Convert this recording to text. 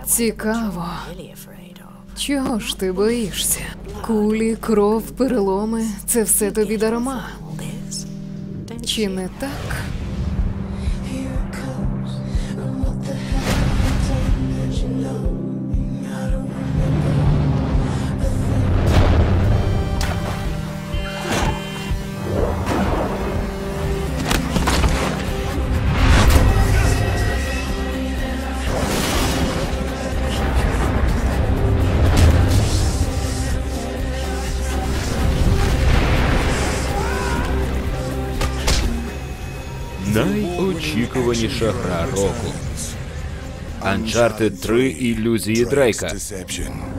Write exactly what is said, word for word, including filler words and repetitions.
Цікаво. Чого ж ти боїшся? Кулі, кров, переломи – це все тобі дарма. Чи не так? Найочікуваніша гра року. Uncharted три. Ілюзії Дрейка.